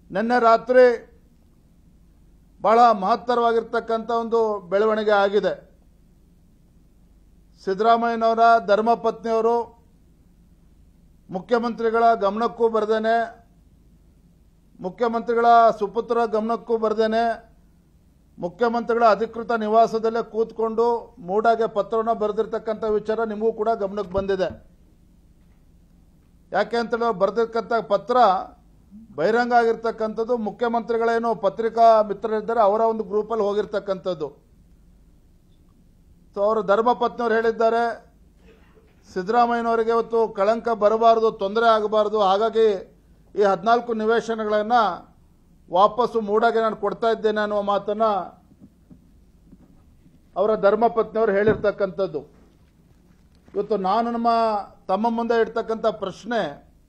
ನಿನ್ನೆ ರಾತ್ರಿ ಬಹಳ ಮಹತ್ತರವಾಗಿರ್ತಕ್ಕಂಥ ಒಂದು ಬೆಳವಣಿಗೆ ಆಗಿದೆ. ಸಿದ್ದರಾಮಯ್ಯನವರ ಧರ್ಮಪತ್ನಿಯವರು ಮುಖ್ಯಮಂತ್ರಿಗಳ ಗಮನಕ್ಕೂ ಬರದೇನೆ, ಮುಖ್ಯಮಂತ್ರಿಗಳ ಸುಪುತ್ರ ಗಮನಕ್ಕೂ ಬರದೇನೆ, ಮುಖ್ಯಮಂತ್ರಿಗಳ ಅಧಿಕೃತ ನಿವಾಸದಲ್ಲೇ ಕೂತ್ಕೊಂಡು ಮೂಡಾಗೆ ಪತ್ರವನ್ನು ಬರೆದಿರ್ತಕ್ಕಂಥ ವಿಚಾರ ನಿಮಗೂ ಕೂಡ ಗಮನಕ್ಕೆ ಬಂದಿದೆ. ಯಾಕೆ ಅಂತೇಳಿ ಬರೆದಿರ್ತಕ್ಕಂಥ ಪತ್ರ ಬಹಿರಂಗ ಆಗಿರ್ತಕ್ಕಂಥದ್ದು. ಮುಖ್ಯಮಂತ್ರಿಗಳೇನು ಪತ್ರಿಕಾ ಮಿತ್ರರಿದ್ದಾರೆ ಅವರ ಒಂದು ಗ್ರೂಪಲ್ಲಿ ಹೋಗಿರ್ತಕ್ಕಂಥದ್ದು. ಸೊ ಅವರು ಧರ್ಮಪತ್ನಿಯವರು ಹೇಳಿದ್ದಾರೆ, ಸಿದ್ದರಾಮಯ್ಯನವರಿಗೆ ಇವತ್ತು ಕಳಂಕ ಬರಬಾರದು, ತೊಂದರೆ ಆಗಬಾರದು, ಹಾಗಾಗಿ ಈ 14 ನಿವೇಶನಗಳನ್ನು ವಾಪಸ್ಸು ಮೂಡಾಗೆ ನಾನು ಕೊಡ್ತಾ ಇದ್ದೇನೆ ಅನ್ನುವ ಮಾತನ್ನ ಅವರ ಧರ್ಮಪತ್ನಿಯವರು ಹೇಳಿರ್ತಕ್ಕಂಥದ್ದು. ಇವತ್ತು ನಾನು ನಮ್ಮ ತಮ್ಮ ಮುಂದೆ ಇಡ್ತಕ್ಕಂಥ ಪ್ರಶ್ನೆ,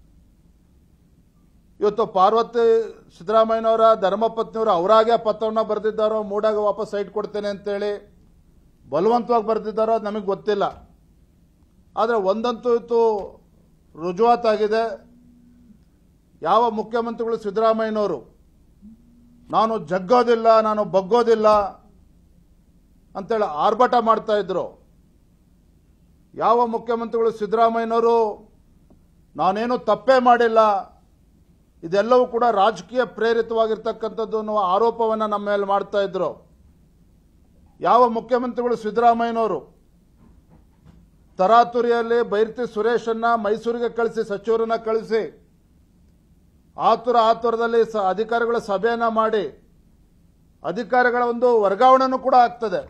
ಇವತ್ತು ಪಾರ್ವತಿ ಸಿದ್ದರಾಮಯ್ಯನವರ ಧರ್ಮಪತ್ನಿಯವರು ಅವರಾಗೆ ಪತ್ರವನ್ನು ಬರೆದಿದ್ದಾರೋ, ಮೂಡಾಗೆ ವಾಪಸ್ ಸೈಟ್ ಕೊಡ್ತೇನೆ ಅಂತೇಳಿ ಬಲವಂತವಾಗಿ ಬರೆದಿದ್ದಾರೋ ಅದು ನಮಗೆ ಗೊತ್ತಿಲ್ಲ. ಆದರೆ ಒಂದಂತೂ ಇವತ್ತು ರುಜುವಾತಾಗಿದೆ. ಯಾವ ಮುಖ್ಯಮಂತ್ರಿಗಳು ಸಿದ್ದರಾಮಯ್ಯನವರು ನಾನು ಜಗ್ಗೋದಿಲ್ಲ, ನಾನು ಬಗ್ಗೋದಿಲ್ಲ ಅಂತೇಳಿ ಆರ್ಭಟ ಮಾಡ್ತಾ ಇದ್ರು, ಯಾವ ಮುಖ್ಯಮಂತ್ರಿಗಳು ಸಿದ್ದರಾಮಯ್ಯನವರು ನಾನೇನು ತಪ್ಪೇ ಮಾಡಿಲ್ಲ, ಇದೆಲ್ಲವೂ ಕೂಡ ರಾಜಕೀಯ ಪ್ರೇರಿತವಾಗಿರ್ತಕ್ಕಂಥದ್ದು ಅನ್ನುವ ಆರೋಪವನ್ನು ನಮ್ಮ ಮೇಲೆ ಮಾಡ್ತಾ ಇದ್ರು, ಯಾವ ಮುಖ್ಯಮಂತ್ರಿಗಳು ಸಿದ್ದರಾಮಯ್ಯನವರು ತರಾತುರಿಯಲ್ಲಿ ಬೈರ್ತಿ ಸುರೇಶನ್ನ ಮೈಸೂರಿಗೆ ಕಳಿಸಿ, ಸಚಿವರನ್ನ ಕಳಿಸಿ, ಆತುರದಲ್ಲಿ ಅಧಿಕಾರಿಗಳ ಸಭೆಯನ್ನ ಮಾಡಿ ಅಧಿಕಾರಿಗಳ ಒಂದು ವರ್ಗಾವಣೆನೂ ಕೂಡ ಆಗ್ತದೆ.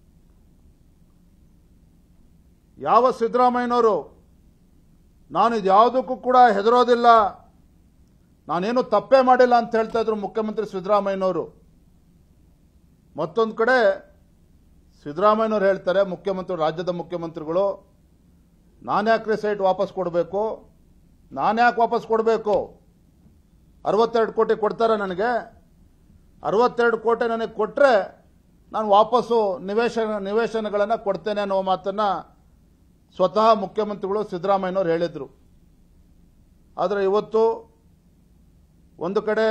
ಯಾವ ಸಿದ್ದರಾಮಯ್ಯನವರು ನಾನು ಇದ್ಯಾವುದಕ್ಕೂ ಕೂಡ ಹೆದರೋದಿಲ್ಲ, ನಾನೇನು ತಪ್ಪೇ ಮಾಡಿಲ್ಲ ಅಂತ ಹೇಳ್ತಾ ಇದ್ರು ಮುಖ್ಯಮಂತ್ರಿ ಸಿದ್ದರಾಮಯ್ಯನವರು. ಮತ್ತೊಂದು ಕಡೆ ಸಿದ್ದರಾಮಯ್ಯನವರು ಹೇಳ್ತಾರೆ, ಮುಖ್ಯಮಂತ್ರಿ ರಾಜ್ಯದ ಮುಖ್ಯಮಂತ್ರಿಗಳು, ನಾನು ಯಾಕ್ರಿ ಸೈಟ್ ವಾಪಸ್ ಕೊಡಬೇಕು, ನಾನು ಯಾಕೆ ವಾಪಸ್ ಕೊಡಬೇಕು, 62 ಕೋಟಿ ಕೊಡ್ತಾರೆ ನನಗೆ, 62 ಕೋಟಿ ನನಗೆ ಕೊಟ್ಟರೆ ನಾನು ವಾಪಸ್ಸು ನಿವೇಶನಗಳನ್ನು ಕೊಡ್ತೇನೆ ಅನ್ನೋ ಮಾತನ್ನು ಸ್ವತಃ ಮುಖ್ಯಮಂತ್ರಿಗಳು ಸಿದ್ದರಾಮಯ್ಯನವರು ಹೇಳಿದರು. ಆದರೆ ಇವತ್ತು ಒಂದು ಕಡೆ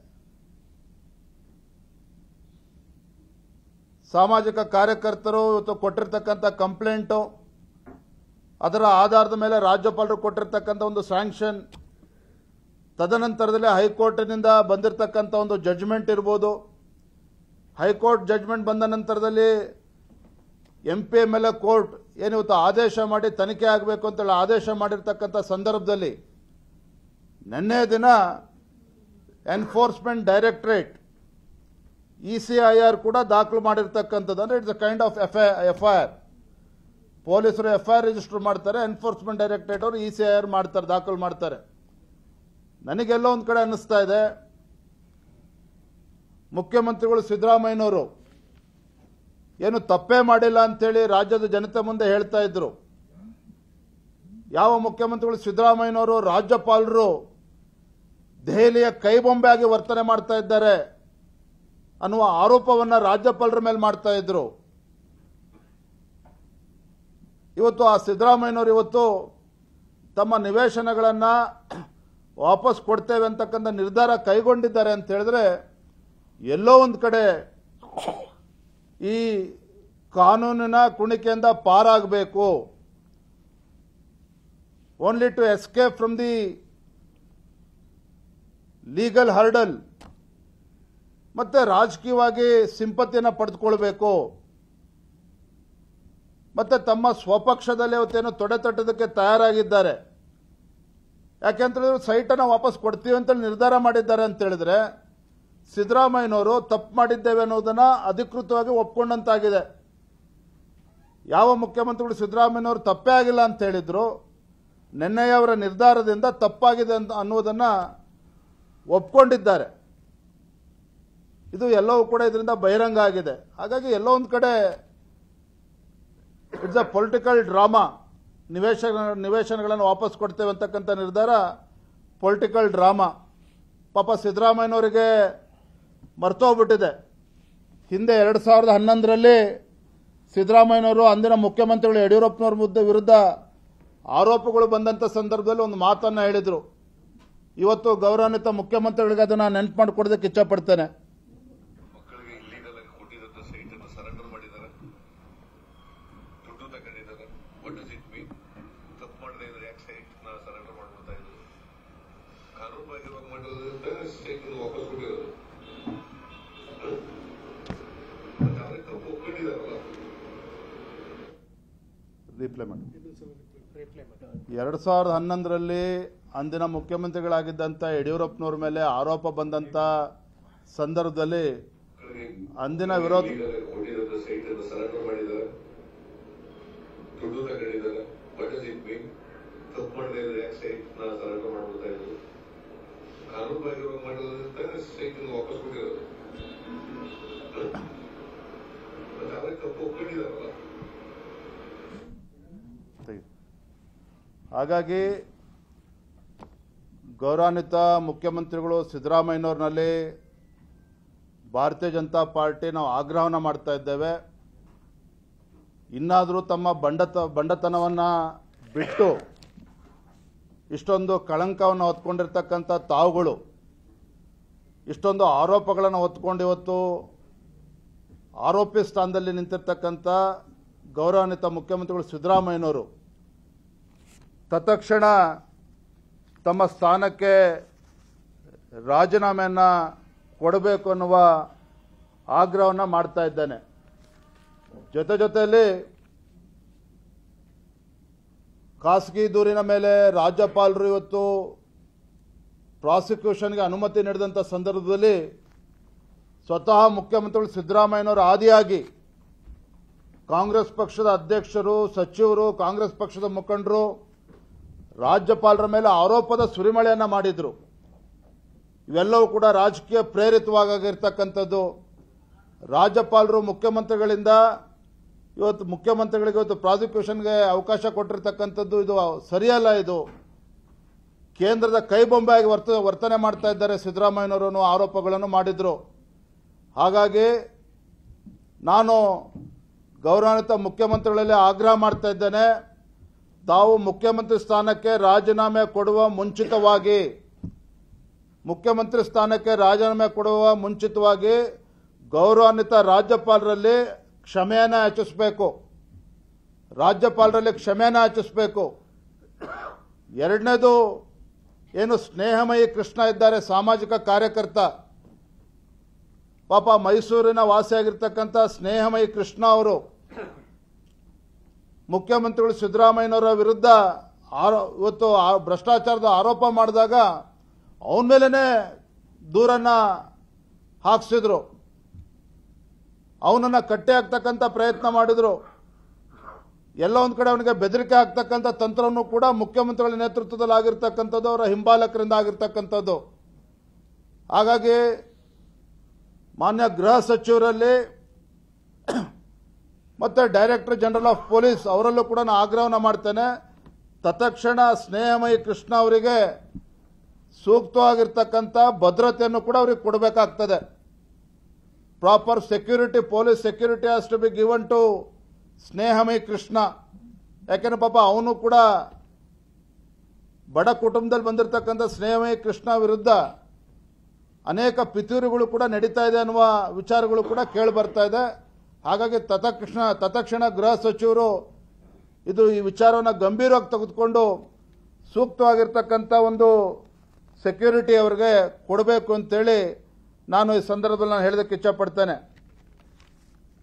ಸಾಮಾಜಿಕ ಕಾರ್ಯಕರ್ತರು ಇವತ್ತು ಕೊಟ್ಟಿರ್ತಕ್ಕಂಥ ಕಂಪ್ಲೇಂಟು, ಅದರ ಆಧಾರದ ಮೇಲೆ ರಾಜ್ಯಪಾಲರು ಕೊಟ್ಟಿರ್ತಕ್ಕಂಥ ಒಂದು ಸ್ಯಾಂಕ್ಷನ್, ತದನಂತರದಲ್ಲಿ ಹೈಕೋರ್ಟ್ನಿಂದ ಬಂದಿರತಕ್ಕಂಥ ಒಂದು ಜಡ್ಜ್ಮೆಂಟ್ ಇರ್ಬೋದು, ಹೈಕೋರ್ಟ್ ಜಡ್ಜ್ಮೆಂಟ್ ಬಂದ ನಂತರದಲ್ಲಿ MP MLA ಕೋರ್ಟ್ ಏನಿವತ್ತು ಆದೇಶ ಮಾಡಿ ತನಿಖೆ ಆಗಬೇಕು ಅಂತೇಳಿ ಆದೇಶ ಮಾಡಿರ್ತಕ್ಕಂಥ ಸಂದರ್ಭದಲ್ಲಿ ನಿನ್ನೆ ದಿನ ಎನ್ಫೋರ್ಸ್ಮೆಂಟ್ ಡೈರೆಕ್ಟರೇಟ್ ECIR ಕೂಡ ದಾಖಲು ಮಾಡಿರ್ತಕ್ಕಂಥದ್ದು. ಅಂದರೆ it's a kind of FIR. ಪೊಲೀಸರು FIR ರಿಜಿಸ್ಟರ್ ಮಾಡ್ತಾರೆ, ಎನ್ಫೋರ್ಸ್ಮೆಂಟ್ ಡೈರೆಕ್ಟರೇಟ್ ಅವರು ECIR ಮಾಡ್ತಾರೆ, ದಾಖಲು ಮಾಡ್ತಾರೆ. ನನಗೆಲ್ಲೋ ಒಂದು ಕಡೆ ಅನ್ನಿಸ್ತಾ ಇದೆ, ಮುಖ್ಯಮಂತ್ರಿಗಳು ಸಿದ್ದರಾಮಯ್ಯನವರು ಏನು ತಪ್ಪೇ ಮಾಡಿಲ್ಲ ಅಂತೇಳಿ ರಾಜ್ಯದ ಜನತೆ ಮುಂದೆ ಹೇಳ್ತಾ ಇದ್ರು, ಯಾವ ಮುಖ್ಯಮಂತ್ರಿಗಳು ಸಿದ್ದರಾಮಯ್ಯನವರು ರಾಜ್ಯಪಾಲರು ದೆಹಲಿಯ ಕೈಬೊಂಬೆ ಆಗಿ ವರ್ತನೆ ಮಾಡ್ತಾ ಇದ್ದಾರೆ ಅನ್ನುವ ಆರೋಪವನ್ನು ರಾಜ್ಯಪಾಲರ ಮೇಲೆ ಮಾಡ್ತಾ ಇದ್ರು. ಇವತ್ತು ಆ ಸಿದ್ದರಾಮಯ್ಯನವರು ಇವತ್ತು ತಮ್ಮ ನಿವೇಶನಗಳನ್ನು ವಾಪಸ್ ಕೊಡ್ತೇವೆ ಅಂತಕ್ಕಂಥ ನಿರ್ಧಾರ ಕೈಗೊಂಡಿದ್ದಾರೆ ಅಂತ ಹೇಳಿದ್ರೆ, ಎಲ್ಲೋ ಒಂದು ಕಡೆ ಈ ಕಾನೂನಿನ ಕುಣಿಕೆಯಿಂದ ಪಾರಾಗಬೇಕು, only to escape from the legal hurdle, ಮತ್ತೆ ರಾಜಕೀಯವಾಗಿ ಸಿಂಪತಿಯನ್ನು ಪಡೆದುಕೊಳ್ಬೇಕು, ಮತ್ತೆ ತಮ್ಮ ಸ್ವಪಕ್ಷದಲ್ಲಿ ಇವತ್ತೇನು ತೊಡೆ ತಟ್ಟೋದಕ್ಕೆ ತಯಾರಾಗಿದ್ದಾರೆ. ಯಾಕೆಂತಂದ್ರೆ ಸೈಟನ್ನು ವಾಪಸ್ ಕೊಡ್ತೀವಿ ಅಂತ ನಿರ್ಧಾರ ಮಾಡಿದ್ದಾರೆ ಅಂತ ಹೇಳಿದ್ರೆ, ಸಿದ್ದರಾಮಯ್ಯನವರು ತಪ್ಪು ಮಾಡಿದ್ದೇವೆ ಅನ್ನೋದನ್ನ ಅಧಿಕೃತವಾಗಿ ಒಪ್ಕೊಂಡಂತಾಗಿದೆ. ಯಾವ ಮುಖ್ಯಮಂತ್ರಿಗಳು ಸಿದ್ದರಾಮಯ್ಯನವರು ತಪ್ಪೇ ಆಗಿಲ್ಲ ಅಂತ ಹೇಳಿದ್ರು, ನಿನ್ನೆಯವರ ನಿರ್ಧಾರದಿಂದ ತಪ್ಪಾಗಿದೆ ಅಂತ ಅನ್ನೋದನ್ನ ಒಪ್ಕೊಂಡಿದ್ದಾರೆ. ಇದು ಎಲ್ಲವೂ ಕೂಡ ಇದರಿಂದ ಬಹಿರಂಗ ಆಗಿದೆ. ಹಾಗಾಗಿ ಎಲ್ಲೋ ಒಂದು ಕಡೆ ಇಟ್ಸ್ ಅ ಪೊಲಿಟಿಕಲ್ ಡ್ರಾಮಾ. ನಿವೇಶನಗಳನ್ನು ವಾಪಸ್ ಕೊಡ್ತೇವೆ ಅಂತಕ್ಕಂಥ ನಿರ್ಧಾರ ಪೊಲಿಟಿಕಲ್ ಡ್ರಾಮಾ. ಪಾಪ ಸಿದ್ದರಾಮಯ್ಯನವರಿಗೆ ಮರ್ತೋಗ್ಬಿಟ್ಟಿದೆ, ಹಿಂದೆ 2011ರಲ್ಲಿ ಸಿದ್ದರಾಮಯ್ಯನವರು ಅಂದಿನ ಮುಖ್ಯಮಂತ್ರಿಗಳು ಯಡಿಯೂರಪ್ಪನವರ ವಿರುದ್ಧ ಆರೋಪಗಳು ಬಂದಂಥ ಸಂದರ್ಭದಲ್ಲಿ ಒಂದು ಮಾತನ್ನು ಹೇಳಿದರು, ಇವತ್ತು ಗೌರವಾನ್ವಿತ ಮುಖ್ಯಮಂತ್ರಿಗಳಿಗೆ ಅದನ್ನ ನೆನಪು ಮಾಡಿಕೊಡೋದಕ್ಕೆ ಇಚ್ಛಪಡ್ತೇನೆ. ಮಕ್ಕಳಿಗೆ ಇಲ್ಲಿಗಲ್ ಆಗಿ ಕೊಟ್ಟಿದ್ದ ಸೈಟ್ ಅನ್ನು ಸರೆಂಡರ್ ಮಾಡಿದ್ದಾರೆ, ದುಡ್ಡು ತಗೊಂಡಿದ್ದಾರೆ. What does it mean? ತಪ್ಪು ಮಾಡದೇ ಇದ್ರೆ ಯಾಕೆ ಸೈಟ್ ನ ಸರೆಂಡರ್ ಮಾಡ್ಬಿಡ್ತಾ ಇದ್ರು? ಕಾನೂನು ಬಾಹಿರವಾಗಿ ಮಾಡೋದ್ರಿಂದ ಸೈಟ್ ಅನ್ನು ವಾಪಸ್ ಕೊಟ್ಟಿರೋದು. ಮತ್ತೆ ಅವರೇ ತಪ್ಪು ಒಪ್ಕೊಂಡಿದಾರಲ್ಲ. ರಿಪ್ಲೈ ಮಾಡಿ. 2011ರಲ್ಲಿ ಅಂದಿನ ಮುಖ್ಯಮಂತ್ರಿಗಳಾಗಿದ್ದಂಥ ಯಡಿಯೂರಪ್ಪನವ್ರ ಮೇಲೆ ಆರೋಪ ಬಂದಂತ ಸಂದರ್ಭದಲ್ಲಿ ಅಂದಿನ ವಿರೋಧ ಕೊಟ್ಟಿರೋದು ಸೈಟ್ ಅನ್ನು ಸರೆಂಡರ್ ಮಾಡಿದ್ದಾರೆ, ದುಡ್ಡು ತಗೊಂಡಿದ್ದಾರೆ. What does it mean? ತಪ್ಪು ಮಾಡದೇ ಇದ್ರೆ ಯಾಕೆ ಸೈಟ್ ನ ಸರೆಂಡರ್ ಮಾಡ್ಬಿಡ್ತಾ ಇದ್ರು? ಕಾನೂನು ಬಾಹಿರವಾಗಿ ಮಾಡೋದ್ರಿಂದ ಸೈಟ್ ಅನ್ನು ವಾಪಸ್ ಕೊಟ್ಟಿರೋದು. ಮತ್ತೆ ಅವರೇ ತಪ್ಪು ಒಪ್ಕೊಂಡಿದಾರಲ್ಲ. ಹಾಗಾಗಿ ಗೌರವಾನ್ವಿತ ಮುಖ್ಯಮಂತ್ರಿಗಳು ಸಿದ್ದರಾಮಯ್ಯನವ್ರನಲ್ಲಿ ಭಾರತೀಯ ಜನತಾ ಪಾರ್ಟಿ ನಾವು ಆಗ್ರಹವನ್ನು ಮಾಡ್ತಾ ಇದ್ದೇವೆ. ಇನ್ನಾದರೂ ತಮ್ಮ ಬಂಡತನವನ್ನು ಬಿಟ್ಟು ಇಷ್ಟೊಂದು ಕಳಂಕವನ್ನು ಹೊತ್ಕೊಂಡಿರ್ತಕ್ಕಂಥ ತಾವುಗಳು ಇಷ್ಟೊಂದು ಆರೋಪಗಳನ್ನು ಹೊತ್ಕೊಂಡು ಇವತ್ತು ಆರೋಪಿ ಸ್ಥಾನದಲ್ಲಿ ನಿಂತಿರ್ತಕ್ಕಂಥ ಗೌರವಾನ್ವಿತ ಮುಖ್ಯಮಂತ್ರಿಗಳು ಸಿದ್ದರಾಮಯ್ಯನವರು ತತ್ಕ್ಷಣ ತಮ್ಮ ಸ್ಥಾನಕ್ಕೆ ರಾಜೀನಾಮೆಯನ್ನು ಕೊಡಬೇಕು ಅನ್ನುವ ಆಗ್ರಹವನ್ನು ಮಾಡ್ತಾ ಇದ್ದೇನೆ. ಜೊತೆಯಲ್ಲಿ ಖಾಸಗಿ ದೂರಿನ ಮೇಲೆ ರಾಜ್ಯಪಾಲರು ಇವತ್ತು ಪ್ರಾಸಿಕ್ಯೂಷನ್ಗೆ ಅನುಮತಿ ನೀಡಿದಂಥ ಸಂದರ್ಭದಲ್ಲಿ ಸ್ವತಃ ಮುಖ್ಯಮಂತ್ರಿಗಳು ಸಿದ್ದರಾಮಯ್ಯನವರು ಆದಿಯಾಗಿ ಕಾಂಗ್ರೆಸ್ ಪಕ್ಷದ ಅಧ್ಯಕ್ಷರು, ಸಚಿವರು, ಕಾಂಗ್ರೆಸ್ ಪಕ್ಷದ ಮುಖಂಡರು ರಾಜ್ಯಪಾಲರ ಮೇಲೆ ಆರೋಪದ ಸುರಿಮಳೆಯನ್ನ ಮಾಡಿದ್ರು. ಇವೆಲ್ಲವೂ ಕೂಡ ರಾಜಕೀಯ ಪ್ರೇರಿತವಾಗಿರ್ತಕ್ಕಂಥದ್ದು. ರಾಜ್ಯಪಾಲರು ಮುಖ್ಯಮಂತ್ರಿಗಳಿಂದ ಮುಖ್ಯಮಂತ್ರಿಗಳಿಗೆ ಇವತ್ತು ಪ್ರಾಸಿಕ್ಯೂಷನ್ಗೆ ಅವಕಾಶ ಕೊಟ್ಟಿರ್ತಕ್ಕಂಥದ್ದು ಇದು ಸರಿಯಲ್ಲ. ಇದು ಕೇಂದ್ರದ ಕೈಬೊಂಬೆಯಾಗಿ ವರ್ತನೆ ಮಾಡ್ತಾ ಇದ್ದಾರೆ ಸಿದ್ದರಾಮಯ್ಯನವರು ಆರೋಪಗಳನ್ನು ಮಾಡಿದ್ರು. ಹಾಗಾಗಿ ನಾನು ಗೌರವಾನ್ವಿತ ಮುಖ್ಯಮಂತ್ರಿಗಳಲ್ಲಿ ಆಗ್ರಹ ಮಾಡ್ತಾ ಇದ್ದೇನೆ, ತಾವು ಮುಖ್ಯಮಂತ್ರಿ ಸ್ಥಾನಕ್ಕೆ ರಾಜೀನಾಮೆ ಕೊಡುವ ಮುಂಚಿತವಾಗಿ ಗೌರವಾನ್ವಿತ ರಾಜ್ಯಪಾಲರಲ್ಲಿ ಕ್ಷಮೆಯನ್ನು ಯಾಚಿಸಬೇಕು. ಎರಡನೇದು, ಏನು ಸ್ನೇಹಮಯಿ ಕೃಷ್ಣ ಇದ್ದಾರೆ, ಸಾಮಾಜಿಕ ಕಾರ್ಯಕರ್ತ, ಪಾಪ ಮೈಸೂರಿನ ವಾಸಿಯಾಗಿರ್ತಕ್ಕಂಥ ಸ್ನೇಹಮಯಿ ಕೃಷ್ಣ ಅವರು ಮುಖ್ಯಮಂತ್ರಿಗಳು ಸಿದ್ದರಾಮಯ್ಯನವರ ವಿರುದ್ಧ ಇವತ್ತು ಭ್ರಷ್ಟಾಚಾರದ ಆರೋಪ ಮಾಡಿದಾಗ ಅವನ ಮೇಲೇನೆ ದೂರನ್ನ ಹಾಕಿಸಿದ್ರು, ಅವನನ್ನ ಕಟ್ಟೆ ಹಾಕ್ತಕ್ಕಂಥ ಪ್ರಯತ್ನ ಮಾಡಿದ್ರು. ಎಲ್ಲ ಒಂದು ಕಡೆ ಅವನಿಗೆ ಬೆದರಿಕೆ ಹಾಕ್ತಕ್ಕಂಥ ತಂತ್ರವನ್ನು ಕೂಡ ಮುಖ್ಯಮಂತ್ರಿಗಳ ನೇತೃತ್ವದಲ್ಲಿ ಆಗಿರ್ತಕ್ಕಂಥದ್ದು, ಅವರ ಹಿಂಬಾಲಕರಿಂದ ಆಗಿರ್ತಕ್ಕಂಥದ್ದು. ಹಾಗಾಗಿ ಮಾನ್ಯ ಗೃಹ ಸಚಿವರಲ್ಲಿ ಮತ್ತೆ ಡೈರೆಕ್ಟರ್ ಜನರಲ್ ಆಫ್ ಪೊಲೀಸ್ ಅವರಲ್ಲೂ ಕೂಡ ನಾನು ಆಗ್ರಹವನ್ನು ಮಾಡ್ತೇನೆ, ತತ್ಕ್ಷಣ ಸ್ನೇಹಮಯಿ ಕೃಷ್ಣ ಅವರಿಗೆ ಸೂಕ್ತವಾಗಿರ್ತಕ್ಕಂಥ ಭದ್ರತೆಯನ್ನು ಕೂಡ ಅವರಿಗೆ ಕೊಡಬೇಕಾಗ್ತದೆ. Proper security, police security has to be given to Snehamayi Krishna. ಯಾಕೆಂದ್ರೆ ಪಾಪ ಅವನು ಕೂಡ ಬಡ ಕುಟುಂಬದಲ್ಲಿ ಬಂದಿರತಕ್ಕಂಥ ಸ್ನೇಹಮಯಿ ಕೃಷ್ಣ ವಿರುದ್ಧ ಅನೇಕ ಪಿತೂರಿಗಳು ಕೂಡ ನಡೀತಾ ಇದೆ ಅನ್ನುವ ವಿಚಾರಗಳು ಕೂಡ ಕೇಳಿ ಬರ್ತಾ ಇದೆ. ಹಾಗಾಗಿ ತತ್ಕ್ಷಣ ಗೃಹ ಸಚಿವರು ಈ ವಿಚಾರವನ್ನು ಗಂಭೀರವಾಗಿ ತೆಗೆದುಕೊಂಡು ಸೂಕ್ತವಾಗಿರ್ತಕ್ಕಂಥ ಒಂದು ಸೆಕ್ಯೂರಿಟಿ ಅವರಿಗೆ ಕೊಡಬೇಕು ಅಂತೇಳಿ ನಾನು ಈ ಸಂದರ್ಭದಲ್ಲಿ ಹೇಳೋದಕ್ಕೆ ಇಚ್ಛಪಡ್ತೇನೆ.